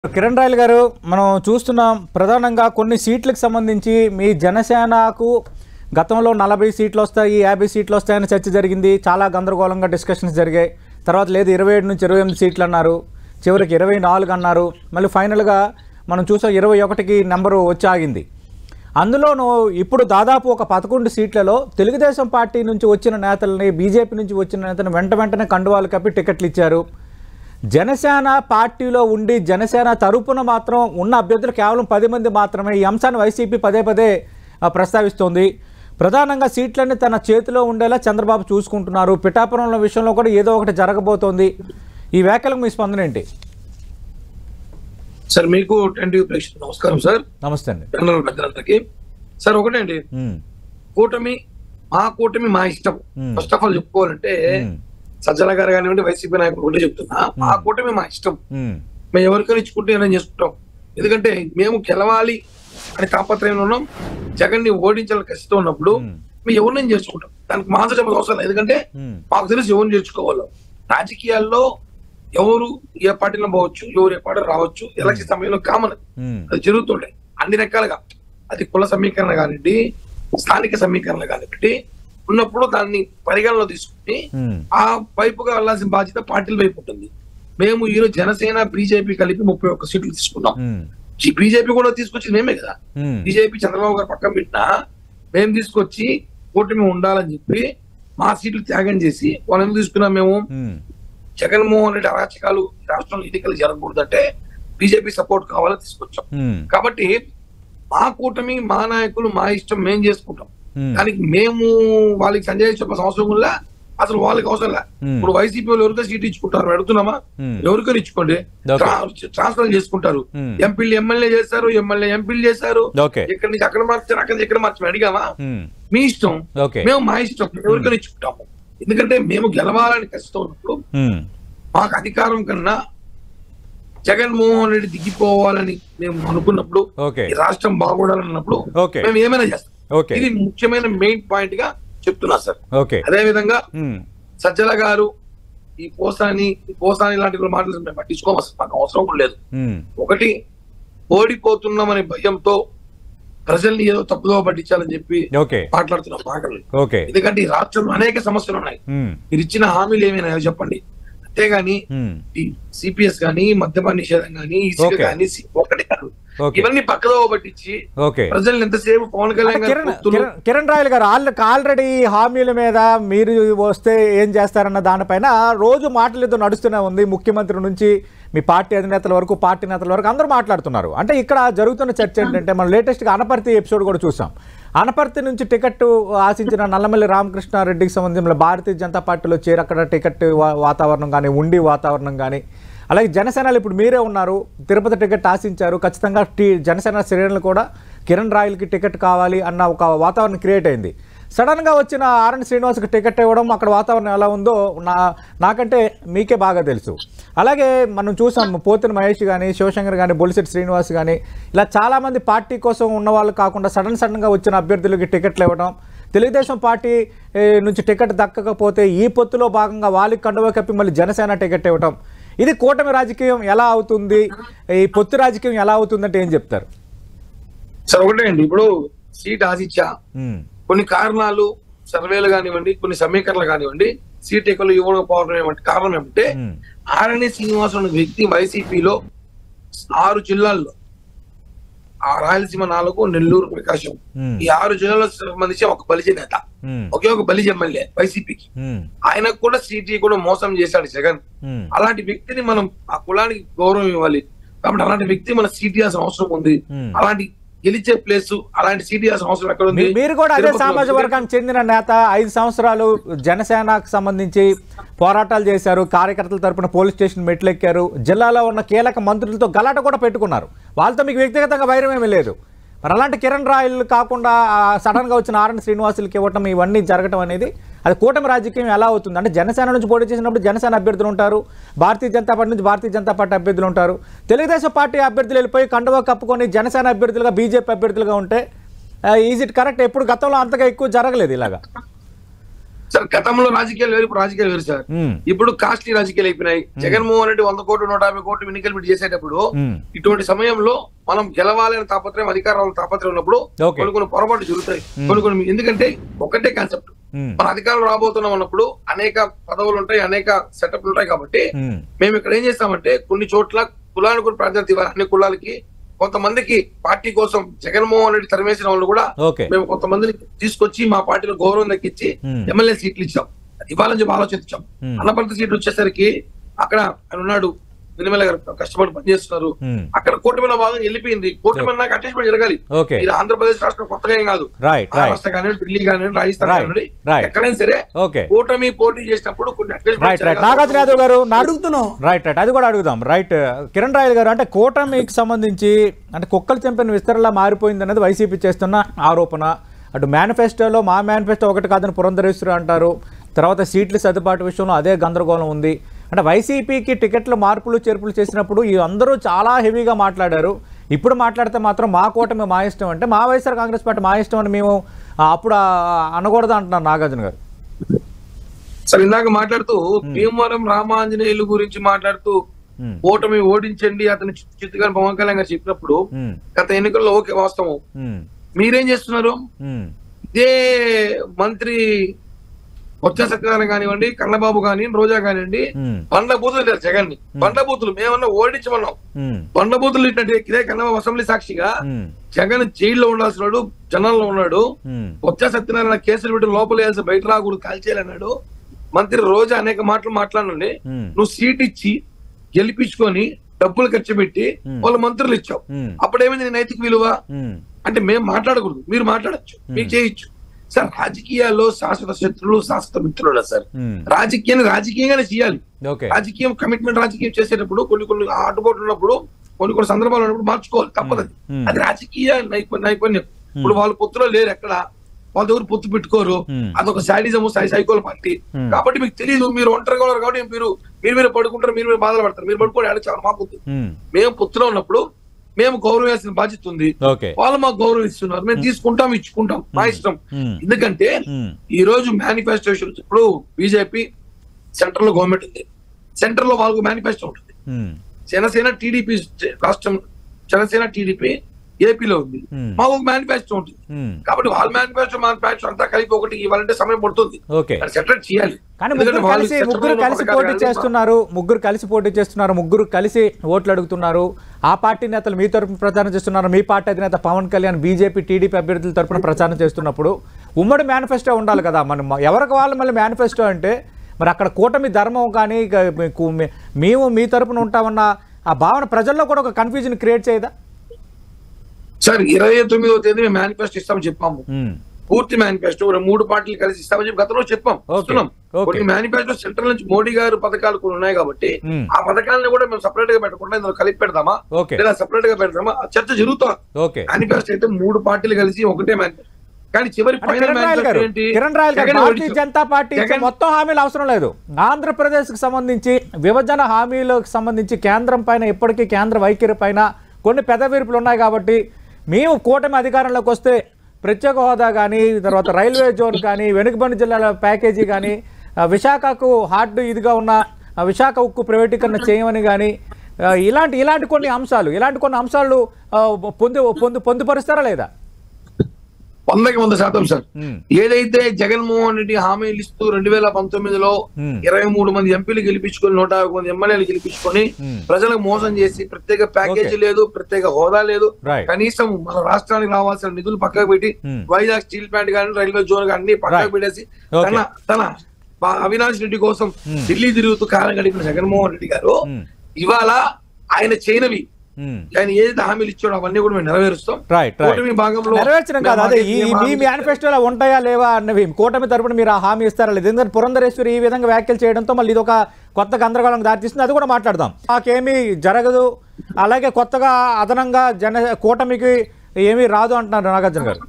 కిరణ్ రాయల్ గారు మనం చూస్తున్నాం ప్రధానంగా కొన్ని సీట్లకు సంబంధించి మీ జనసేనకు గతంలో 40 సీట్లు వస్తాయి 50 సీట్లు వస్తాయని చర్చ జరిగింది. చాలా గందరగోళంగా డిస్కషన్స్ జరిగాయి. తర్వాత లేదు 27 నుంచి 28 సీట్లు అన్నారు, చివరికి 24 అన్నారు, మళ్ళీ ఫైనల్గా మనం చూసాం 21కి నెంబరు వచ్చి ఆగింది. అందులోనూ ఇప్పుడు దాదాపు ఒక 11 సీట్లలో తెలుగుదేశం పార్టీ నుంచి వచ్చిన నేతల్ని, బీజేపీ నుంచి వచ్చిన నేతలను వెంటనే కండువాలు కప్పి టికెట్లు ఇచ్చారు. జనసేన పార్టీలో ఉండి జనసేన తరపున మాత్రం ఉన్న అభ్యర్థులు కేవలం 10 మంది మాత్రమే. ఈ అంశాన్ని వైసీపీ పదే ప్రస్తావిస్తోంది. ప్రధానంగా సీట్లన్నీ తన చేతిలో ఉండేలా చంద్రబాబు చూసుకుంటున్నారు. పిఠాపురంలో విషయంలో కూడా ఏదో ఒకటి జరగబోతోంది. ఈ వ్యాఖ్యలకు మీ స్పందన ఏంటి? సార్ మీకు నమస్కారం సార్. నమస్తే అండి. పెద్దలందరికీ సార్ ఒకటే అండి, కూటమి మా ఇష్టం. ఫస్ట్ ఆఫ్ ఆల్ చెప్పుకోవాలంటే సజ్జల గారు కానివ్వండి, వైసీపీ నాయకులు ఒకటే చెప్తున్నా, మా కూటమి మా ఇష్టం. మేము ఎవరికైనా ఇచ్చుకుంటే ఏమైనా చేసుకుంటాం. ఎందుకంటే మేము గెలవాలి అని తాపత్రయంలో ఉన్నాం. జగన్ ని ఓడించాలని కసితో ఉన్నప్పుడు మేము ఎవరినైనా చేసుకుంటాం. దానికి మాస చెప్పడం అవసరం లేదు. ఎందుకంటే మాకు తెలిసి ఎవరిని చేర్చుకోవాలి. రాజకీయాల్లో ఎవరు ఏ పార్టీలో పోవచ్చు, ఎవరు ఏ పార్టీ రావచ్చు. ఎలక్షన్ సమయంలో కామన్, అది జరుగుతుండే అన్ని రకాలుగా. అది కుల సమీకరణ కానివ్వండి, స్థానిక సమీకరణ కానివ్వండి ఉన్నప్పుడు దాన్ని పరిగణలో తీసుకుని ఆ వైపుగా వెళ్లాల్సిన బాధ్యత పార్టీల వైపు ఉంటుంది. మేము ఈరోజు జనసేన బీజేపీ కలిపి 31 సీట్లు తీసుకున్నాం. బీజేపీ కూడా తీసుకొచ్చింది మేమే కదా. బీజేపీ చంద్రబాబు గారు పక్కన పెట్టినా మేము తీసుకొచ్చి కూటమి ఉండాలని చెప్పి మా సీట్లు త్యాగం చేసి వాళ్ళు ఎందుకు తీసుకున్నాం? మేము జగన్మోహన్ రెడ్డి అరాచకాలు రాష్ట్రంలో ఎన్నికలు జరగకూడదంటే బీజేపీ సపోర్ట్ కావాలని తీసుకొచ్చాం. కాబట్టి మా కూటమి మా నాయకులు మా ఇష్టం మేము చేసుకుంటాం. దానికి మేము వాళ్ళకి సంజయ్ చెప్పాల్సిన అవసరం కూడా అసలు వాళ్ళకి అవసరం లే. ఇప్పుడు వైసీపీ వాళ్ళు ఎవరికైనా సీట్ ఇచ్చుకుంటారు, అడుగుతున్నామా? ఎవరికైనా ఇచ్చుకోండి, ట్రాన్స్ఫర్ చేసుకుంటారు. ఎంపీలు ఎమ్మెల్యే చేస్తారు, ఎంపీలు చేస్తారు. ఎక్కడి నుంచి అక్కడ మార్చారు, అక్కడ ఎక్కడ మార్చారు అడిగామా? మీ ఇష్టం, మేము మా ఇష్టం, ఎవరికైనా ఇచ్చుకుంటాము. ఎందుకంటే మేము గెలవాలని కష్టం ఉన్నప్పుడు మాకు అధికారం కన్నా జగన్మోహన్ రెడ్డి దిగిపోవాలని మేము అనుకున్నప్పుడు, ఈ రాష్ట్రం బాగోడాలన్నప్పుడు మేము ఏమైనా చేస్తాం. ఇది ముఖ్యమైన మెయిన్ పాయింట్ గా చెప్తున్నా సార్. అదే విధంగా సజ్జల గారు ఈ పోసాని లాంటి మాటలు మేము పట్టించుకోము. అసలు మాకు అవసరం కూడా లేదు. ఒకటి, ఓడిపోతున్నామనే భయంతో ప్రజల్ని ఏదో తప్పుదో పట్టించాలని చెప్పి మాట్లాడుతున్న మాటలు. ఎందుకంటే ఈ రాష్ట్రంలో అనేక సమస్యలు ఉన్నాయి. మీరు ఇచ్చిన హామీలు ఏమైనా చెప్పండి. అంతేగాని సిపిఎస్ గానీ, మద్యపాన నిషేధం గానీ, ఇసుక గానీ ఒకటి కాదు, ఇవన్నీ పక్కదో పట్టించి ప్రజల్ని ఎంతసేపు పవన్ కళ్యాణ్ కిరణ్ రాయల్ గారు ఆల్రెడీ హామీల మీద మీరు వస్తే ఏం చేస్తారన్న దానిపైన రోజు మాటలు ఏదో నడుస్తూనే ఉంది. ముఖ్యమంత్రి నుంచి మీ పార్టీ అధినేతల వరకు, పార్టీ నేతల వరకు అందరూ మాట్లాడుతున్నారు. అంటే ఇక్కడ జరుగుతున్న చర్చ ఏంటంటే, మనం లేటెస్ట్గా అనపర్తి ఎపిసోడ్ కూడా చూసాం. అనపర్తి నుంచి టికెట్ ఆశించిన నల్లమల్లి రామకృష్ణారెడ్డికి సంబంధించిన భారతీయ జనతా పార్టీలో చేరి అక్కడ టికెట్ వాతావరణం కానీ, ఉండి వాతావరణం కానీ, అలాగే జనసేనలు ఇప్పుడు మీరే ఉన్నారు, తిరుపతి టికెట్ ఆశించారు. ఖచ్చితంగా జనసేన శ్రేణులు కూడా కిరణ్ రాయల్కి టికెట్ కావాలి అన్న ఒక వాతావరణం క్రియేట్ అయింది. సడన్గా వచ్చిన ఆర్ఎన్ శ్రీనివాస్కి టికెట్ ఇవ్వడం, అక్కడ వాతావరణం ఎలా ఉందో నాకంటే మీకే బాగా తెలుసు. అలాగే మనం చూసాం పోతిన మహేష్ కానీ, శివశంకర్ కానీ, బొలిశెట్టి శ్రీనివాస్ కానీ, ఇలా చాలామంది పార్టీ కోసం ఉన్న వాళ్ళు కాకుండా సడన్గా వచ్చిన అభ్యర్థులకి టికెట్లు ఇవ్వడం, తెలుగుదేశం పార్టీ నుంచి టికెట్ దక్కకపోతే ఈ పొత్తులో భాగంగా వాళ్ళకి కండువా కప్పి మళ్ళీ జనసేన టికెట్ ఇవ్వడం, ఇది కూటమి రాజకీయం ఎలా అవుతుంది, ఈ పొత్తు రాజకీయం ఎలా అవుతుందంటే ఏం చెప్తారు? సార్ ఒకటే అండి, ఇప్పుడు సీట్ ఆశించా కొన్ని కారణాలు, సర్వేలు కానివ్వండి, కొన్ని సమీకరణలు కానివ్వండి, సీట్ ఎక్కువ ఇవ్వకపోవడం కారణం ఏమంటే, ఆర్ఎన్ శ్రీనివాస్ అనే వ్యక్తి వైసీపీలో 6 జిల్లాల్లో, రాయలసీమ 4, నెల్లూరు, ప్రకాశం, ఈ 6 జిల్లాలకు సంబంధించి ఒక బలిజ నేత, ఒక బలిజ ఎమ్మెల్యే వైసీపీకి. ఆయనకు కూడా సీట్ కూడా మోసం చేశాడు జగన్. అలాంటి వ్యక్తిని మనం ఆ కులానికి గౌరవం ఇవ్వాలి. కాబట్టి అలాంటి వ్యక్తి మన సీట్ ఇవ్వాల్సిన అవసరం ఉంది. అలాంటి గెలిచే ప్లేస్, అలాంటి సీట్ ఇవ్వాల్సిన అవసరం ఎక్కడ ఉంది? మీరు కూడా అదే సామాజిక వర్గానికి చెందిన నేత, 5 సంవత్సరాలు జనసేనకు సంబంధించి పోరాటాలు చేశారు, కార్యకర్తల తరపున పోలీస్ స్టేషన్ మెట్లెక్కారు, జిల్లాలో ఉన్న కీలక మంత్రులతో గలాట కూడా పెట్టుకున్నారు. వాళ్ళతో మీకు వ్యక్తిగతంగా వైరం ఏమీ లేదు. మరి అలాంటి కిరణ్ రాయల్ కాకుండా సడన్గా వచ్చిన ఆర్ఎన్ శ్రీనివాసులకి ఇవ్వటం, ఇవన్నీ జరగటం అనేది అది కూటమి రాజకీయం ఎలా అవుతుంది? అంటే జనసేన నుంచి పోటీ చేసినప్పుడు జనసేన అభ్యర్థులు ఉంటారు, భారతీయ జనతా పార్టీ నుంచి భారతీయ జనతా పార్టీ అభ్యర్థులు ఉంటారు. తెలుగుదేశం పార్టీ అభ్యర్థులు వెళ్ళిపోయి కండువా కప్పుకొని జనసేన అభ్యర్థులుగా, బీజేపీ అభ్యర్థులుగా ఉంటే ఈజ్ ఇట్ కరెక్ట్? ఎప్పుడు గతంలో అంతగా ఎక్కువ జరగలేదు ఇలాగా. సార్ గతంలో రాజకీయాలు వేరు, ఇప్పుడు రాజకీయాలు వేరు సార్. ఇప్పుడు కాస్ట్లీ రాజకీయాలు అయిపోయినాయి. జగన్మోహన్ రెడ్డి 100 కోట్లు 150 కోట్లు ఎన్నికలు పెట్టి చేసేటప్పుడు ఇటువంటి సమయంలో మనం గెలవాలని తాపత్రయం, అధికారాల తాపత్రయం ఉన్నప్పుడు కొన్ని పొరపాటు జరుగుతాయి. కొన్ని ఎందుకంటే ఒకటే కాన్సెప్ట్, మన అధికారులు రాబోతున్నాం అన్నప్పుడు అనేక పదవులు ఉంటాయి, అనేక సెటప్లు ఉంటాయి. కాబట్టి మేము ఇక్కడ ఏం చేస్తామంటే కొన్ని చోట్ల కులానికి కూడా ప్రాధాన్యత ఇవ్వాలి. అన్ని కులాలకి కొంతమందికి పార్టీ కోసం జగన్మోహన్ రెడ్డి తరిమేసిన వాళ్ళు కూడా మేము కొంతమందిని తీసుకొచ్చి మా పార్టీలో గౌరవం దక్కించి ఎమ్మెల్యే సీట్లు ఇచ్చాం. ఇవ్వాలని చెప్పి ఆలోచించాం. అన్నపర్తి సీట్లు వచ్చేసరికి అక్కడ ఆయన ఉన్నాడు, వెనిమల గారు కష్టపడి పనిచేస్తున్నారు. అక్కడ కూటమిలో భాగంగా వెళ్ళిపోయింది. కూటమి నాకు అటాచ్మెంట్ జరగాలి. ఇది ఆంధ్రప్రదేశ్ రాష్ట్రం కొత్తగా ఏం కాదు. మహారాష్ట్ర కానివ్వండి, ఢిల్లీ కానివ్వండి, రాజస్థాన్ కానివ్వండి, ఎక్కడైనా సరే కూటమి పోటీ చేసినప్పుడు కొన్ని నాగార్జున యాదవ్ గారు అడుగుతున్నాం. అది కూడా అడుగుదాం. కిరణ్ రాయల్ గారు, అంటే కూటమికి సంబంధించి అంటే కుక్కలు చెంపిన విస్తరణలా మారిపోయింది అనేది వైసీపీ చేస్తున్న ఆరోపణ. అటు మేనిఫెస్టోలో మా మేనిఫెస్టో ఒకటి కాదని పురంధరేశ్వరి అంటారు. తర్వాత సీట్ల సర్దుబాటు విషయంలో అదే గందరగోళం ఉంది. అంటే వైసీపీకి టికెట్లు మార్పులు చేర్పులు చేసినప్పుడు ఈ అందరూ చాలా హెవీగా మాట్లాడారు. ఇప్పుడు మాట్లాడితే మాత్రం మా కూటమి మా ఇష్టం అంటే మా వైఎస్ఆర్ కాంగ్రెస్ పార్టీ మా ఇష్టం అని మేము అప్పుడు అనకూడదు అంటున్నారు నాగార్జున గారు. సార్ ఇందాక మాట్లాడుతూ భీమవరం రామాంజనేయులు గురించి మాట్లాడుతూ ఓటమి ఓడించండి అతని చిత్తుగా పవన్ కళ్యాణ్ గారు చెప్పినప్పుడు గత ఎన్నికల్లో ఓకే వాస్తవం. మీరేం చేస్తున్నారు? ఇదే మంత్రి బొత్స సత్యనారాయణ కానివ్వండి, కన్నబాబు కానివ్వండి, రోజా కానివ్వండి, బండ్ల బూతులు లేరు జగన్ ని. బండ్ల బూతులు మేమన్నా ఓడించమన్నాం. బండ్ల బూతులు ఇట్లంటే ఇదే కన్నబాబు అసెంబ్లీ సాక్షిగా జగన్ జైల్లో ఉండాల్సిన వాడు జనాల్లో ఉన్నాడు. బొత్స సత్యనారాయణ కేసులు పెట్టి లోపల వేసి బయట రాకూడదు, కాల్చేయాలన్నాడు. మంత్రి రోజా అనేక మాటలు మాట్లాడండి. నువ్వు సీట్ ఇచ్చి గెలిపించుకొని డబ్బులు ఖర్చు పెట్టి వాళ్ళ మంత్రులు ఇచ్చావు. అప్పుడేమైంది నీ నైతిక విలువ? అంటే మేము మాట్లాడకూడదు, మీరు మాట్లాడచ్చు, మీకు చేయొచ్చు. సార్ రాజకీయాల్లో శాశ్వత శత్రులు శాశ్వత మిత్రులు సార్. రాజకీయాన్ని రాజకీయంగానే చేయాలి. రాజకీయం కమిట్మెంట్ రాజకీయం చేసేటప్పుడు కొన్ని ఆటుపోట్లు ఉన్నప్పుడు కొన్ని సందర్భాలు ఉన్నప్పుడు మార్చుకోవాలి, తప్పదు. అది రాజకీయ నైపుణ్యం. ఇప్పుడు వాళ్ళ పొత్తులో లేరు, ఎక్కడ వాళ్ళ దగ్గర పొత్తు పెట్టుకోరు. అదొక శాడిజం, సైకోల పార్టీ. కాబట్టి మీకు తెలియదు, మీరు ఒంటరిగా ఉన్నారు కాబట్టి మీరు పడుకుంటారు, మీరు బాధలు పడతారు. మీరు పడుకోండి, చాలా మా పొత్తు. మేము పొత్తులో ఉన్నప్పుడు మేము గౌరవించాల్సిన బాధ్యత ఉంది. వాళ్ళు మాకు గౌరవం ఇస్తున్నారు, మేము తీసుకుంటాం, ఇచ్చుకుంటాం, మా ఇష్టం. ఎందుకంటే ఈ రోజు మేనిఫెస్టో ఇప్పుడు బీజేపీ సెంట్రల్ లో గవర్నమెంట్ ఉంది, సెంటర్ లో వాళ్ళకు మేనిఫెస్టో ఉంటుంది. జనసేన టీడీపీ రాష్ట్రం, జనసేన టీడీపీ ఏపీలో ఉంది, మాకు మేనిఫెస్టో ఉంటుంది. కాబట్టి వాళ్ళ మేనిఫెస్టో అంతా కలిపి ఒకటి ఇవ్వాలంటే సమయం పడుతుంది, సెపరేట్ చేయాలి. కానీ ముగ్గురు కలిసి పోటీ చేస్తున్నారు, ముగ్గురు కలిసి ఓట్లు అడుగుతున్నారు. ఆ పార్టీ నేతలు మీ తరఫున ప్రచారం చేస్తున్నారు, మీ పార్టీ అధినేత పవన్ కళ్యాణ్ బీజేపీ టీడీపీ అభ్యర్థుల తరఫున ప్రచారం చేస్తున్నప్పుడు ఉమ్మడి మేనిఫెస్టో ఉండాలి కదా. మనం ఎవరికి వాళ్ళు మళ్ళీ మేనిఫెస్టో అంటే మరి అక్కడ కూటమి ధర్మం కానీ మేము మీ తరఫున ఉంటామన్న ఆ భావన ప్రజల్లో కూడా ఒక కన్ఫ్యూజన్ క్రియేట్ చేయదా? సార్ 29వ తేదీ మేము మేనిఫెస్టో ఇస్తామని చెప్పాము. పూర్తి మేనిఫెస్టో 3 పార్టీలు కలిసి ఇస్తామని చెప్పి గతంలో చెప్పాం. కొన్ని మేనిఫెస్టో సెంట్రల్ నుంచి మోడీ గారు పథకాలు కొన్ని ఉన్నాయి కాబట్టి ఆ పథకాలను కూడా మేము సపరేట్ గా పెట్టకుండా ఇందులో కలిపి పెడదామా లేదా సపరేట్ గా పెడదామా చర్చ జరుగుతుంది. మేనిఫెస్టో అయితే 3 పార్టీలు కలిసి ఒకటే మేనిఫెస్టో. కానీ చివరి కిరణ్ రాయల్ గారు, భారతీయ జనతా పార్టీ మొత్తం హామీలు అవసరం లేదు. ఆంధ్రప్రదేశ్ కి సంబంధించి విభజన హామీలకు సంబంధించి కేంద్రం పైన ఇప్పటికీ కేంద్ర వైఖరి పైన కొన్ని పెదవిరుపులు ఉన్నాయి. కాబట్టి మేము కూటమి అధికారంలోకి వస్తే ప్రత్యేక హోదా కానీ, తర్వాత రైల్వే జోన్ కానీ, వెనుకబడిన జిల్లాల ప్యాకేజీ కానీ, విశాఖకు హార్డ్ ఇదిగా ఉన్న విశాఖ ఉక్కు ప్రైవేటీకరణ చేయమని కానీ ఇలాంటి కొన్ని అంశాలు పొందుపరుస్తారా లేదా? 100% సార్. ఏదైతే జగన్మోహన్ రెడ్డి హామీలు ఇస్తూ 2019లో 23 మంది ఎంపీలు గెలిపించుకొని 150 మంది ఎమ్మెల్యేలు గెలిపించుకొని ప్రజలకు మోసం చేసి ప్రత్యేక ప్యాకేజీ లేదు, ప్రత్యేక హోదా లేదు, కనీసం మన రాష్ట్రానికి రావాల్సిన నిధులు పక్కకు పెట్టి వైజాగ్ స్టీల్ ప్లాంట్ కానీ రైల్వే జోన్ కానీ అన్ని పక్కకు పెట్టేసి తన అవినాష్ రెడ్డి కోసం ఢిల్లీ తిరుగుతూ కాలం గడిపిన జగన్మోహన్ రెడ్డి గారు ఇవాళ ఆయన చేయనవి, ఆయన ఏదైతే హామీలు ఇచ్చాడో అవన్నీ కూడా మేము నెరవేరుస్తాం. నెరవేర్చడం కాదు, అదే మీ మేనిఫెస్టోలో ఉంటాయా లేవా అన్నవి కూటమి తరపున మీరు ఆ హామీ ఇస్తారా లేదు? ఎందుకంటే పురంధరేశ్వరి ఈ విధంగా వ్యాఖ్యలు చేయడంతో మళ్ళీ ఇది ఒక కొత్త గందరగోళం దారితీస్తుంది, అది కూడా మాట్లాడదాం. మాకేమీ జరగదు, అలాగే కొత్తగా అదనంగా కూటమికి ఏమీ రాదు అంటున్నారు నాగార్జున గారు.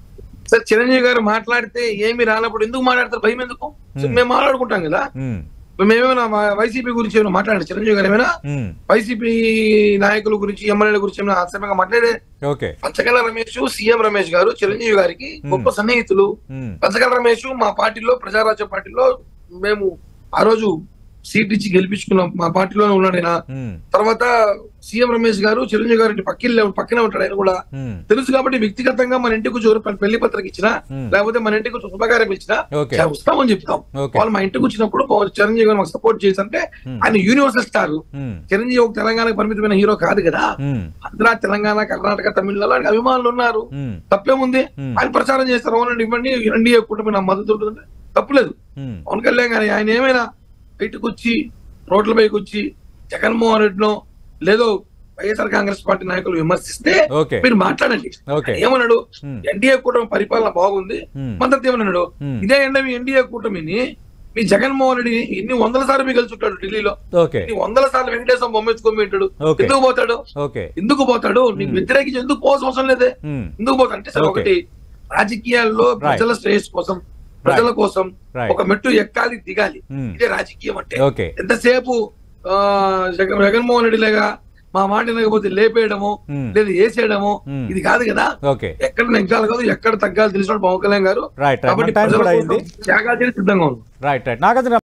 సార్ చిరంజీవి గారు మాట్లాడితే ఏమి రానప్పుడు ఎందుకు మాట్లాడతారు? భయం ఎందుకు? మేము మాట్లాడుకుంటాం కదా. మేమేమైనా వైసీపీ గురించి ఏమైనా మాట్లాడారు చిరంజీవి గారు ఏమైనా వైసీపీ నాయకుల గురించి ఎమ్మెల్యేల గురించి ఏమైనా ఆశ్చర్యంగా మాట్లాడే పంచకళ్ళ రమేష్ సీఎం రమేష్ గారు చిరంజీవి గారికి గొప్ప సన్నిహితులు. పంచకళ్ళ రమేష్ మా పార్టీలో ప్రజారాజ్య పార్టీలో మేము ఆ రోజు సీట్ ఇచ్చి గెలిపించుకున్నాం, మా పార్టీలోనే ఉన్నాడు ఆయన. తర్వాత సీఎం రమేష్ గారు చిరంజీవి గారి పక్కనే ఉంటాడు ఆయన కూడా తెలుసు కాబట్టి వ్యక్తిగతంగా మన ఇంటికి వచ్చి పెళ్లి పత్రిక ఇచ్చినా లేకపోతే మన ఇంటికి వచ్చి శుభకార్యం ఇచ్చినా వస్తామని చెప్తాం. వాళ్ళు మా ఇంటికి వచ్చినప్పుడు చిరంజీవి గారు మాకు సపోర్ట్ చేసంటే ఆయన యూనివర్సల్ స్టార్. చిరంజీవి ఒక తెలంగాణకు పరిమితమైన హీరో కాదు కదా, ఆంధ్ర తెలంగాణ కర్ణాటక తమిళనాడు ఆయన అభిమానులు ఉన్నారు. తప్పేముంది, ఆయన ప్రచారం చేస్తారు. అవునండి ఇవ్వండి ఎన్డీఏ కూటమి నా మద్దతు ఉంటుందంటే తప్పులేదు. పవన్ కళ్యాణ్ గారు ఆయన ఏమైనా బయటకు వచ్చి రోడ్లపైకి వచ్చి జగన్మోహన్ రెడ్డినో లేదో వైఎస్ఆర్ కాంగ్రెస్ పార్టీ నాయకులు విమర్శిస్తే మీరు మాట్లాడండి. ఏమన్నాడు, ఎన్డీఏ కూటమి పరిపాలన బాగుంది మద్దతు ఏమన్నాడు. ఇదే ఎన్డీఏ కూటమిని మీ జగన్మోహన్ రెడ్డి ఎన్ని వందల సార్లు మీకు గెలుచుంటాడు ఢిల్లీలో, 100 సార్లు వెంకటేశ్వరం బొమ్మెచ్చుకోబెట్టాడు. ఎందుకు పోతాడు నీకు వ్యతిరేకించి ఎందుకు పోవాల్సిన అవసరం లేదే, ఎందుకు పోతాడు అంటే సార్ ఒకటి రాజకీయాల్లో ప్రజల శ్రేయస్ కోసం ప్రజల కోసం ఒక మెట్టు ఎక్కాలి దిగాలి, ఇదే రాజకీయం అంటే. ఎంతసేపు జగన్మోహన్ రెడ్డి లాగా మా మాట లేకపోతే లేపేయడము లేదా వేసేయడము ఇది కాదు కదా. ఎక్కడ నెగ్గాలి కాదు ఎక్కడ తగ్గాలి తెలిసిన పవన్ కళ్యాణ్ గారు. కాబట్టి త్యాగాలు సిద్ధంగా ఉన్నారు.